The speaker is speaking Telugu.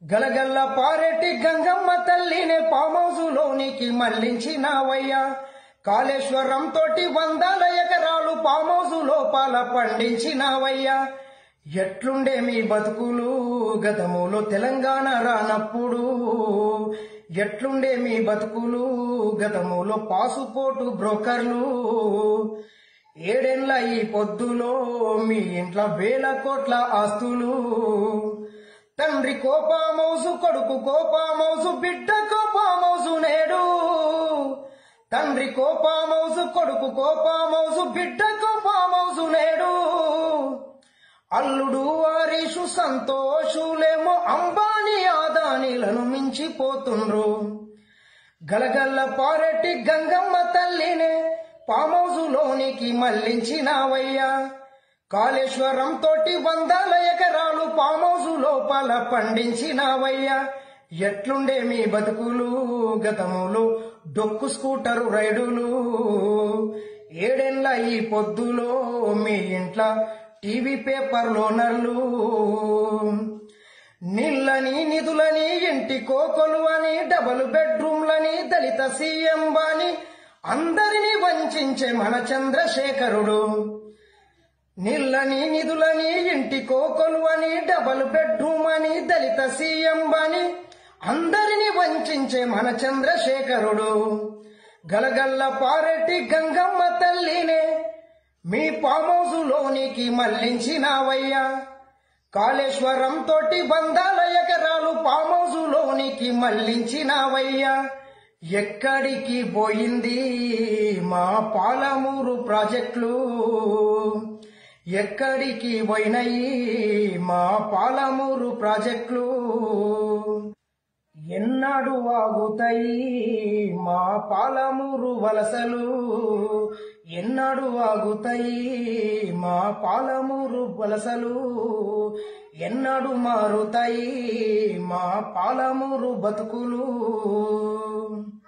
గలగల్ల పారెటి గంగమ్మ తల్లినే పామౌజులోనికి మళ్లించినావయ్యా. కాళేశ్వరం తోటి 100 ఎకరాలు పామౌజు లోపల పండించినావయ్యా. ఎట్లుండే మీ బతుకులు గతములో తెలంగాణ రానప్పుడు, ఎట్లుండే మీ బతుకులు గతములో పాసుపోటు బ్రోకర్లు. 7 ఏళ్ల ఈ పొద్దులో మీ ఇంట్లో 1000 కోట్ల ఆస్తులు. తండ్రి కోపామౌజు, కొడుకు కోపామౌజు, బిడ్డ కోపామౌజు నేడు. తండ్రి కోపామౌజు, కొడుకు కోపామౌజు, బిడ్డ కోపామౌజు నేడు. అల్లుడు వారీషు సంతోషులేమో అంబానీ ఆదానీలను మించిపోతుండ్రు. గలగల్ల పారెటి గంగమ్మ తల్లినే పామౌజులోనికి మళ్లించినావయ్యా. కాళేశ్వరం తోటి 100 ఎకరాలు పామౌజు లోపల పండించినావయ్యా. ఎట్లుండే మీ బతుకులు గతములో డొక్కు స్కూటరు రైడులు. 7 ఏళ్ల ఈ పొద్దులో మీ ఇంట్లో టీవీ పేపర్లో నల్లు. నీళ్ళని నిధులని ఇంటి కోకొలు అని, డబుల్ బెడ్రూమ్లని, దళిత సీఎం బాని అందరినీ వంచించే మన చంద్రశేఖరుడు. నీళ్ళని నిధులని ఇంటి కోకొలు అని, డబుల్ బెడ్రూమ్ అని, దళిత సీఎం బాని అందరినీ వంచించే మన చంద్రశేఖరుడు. గలగల్ల పారెటి గంగమ్మ తల్లినే మీ పామౌజులోనికి మళ్లించినావయ్యా. కాళేశ్వరం తోటి 100 ఎకరాలు పామౌజులోనికి మళ్లించినావయ్యా. ఎక్కడికి పోయింది మా పాలమూరు ప్రాజెక్టులు? ఎక్కడికి పోయినాయి మా పాలమూరు ప్రాజెక్టులు? ఎన్నాడు ఆగుతాయి మా పాలమూరు వలసలు? ఎన్నాడు ఆగుతాయి మా పాలమూరు వలసలు? ఎన్నాడు మారుతాయి మా పాలమూరు బతుకులు?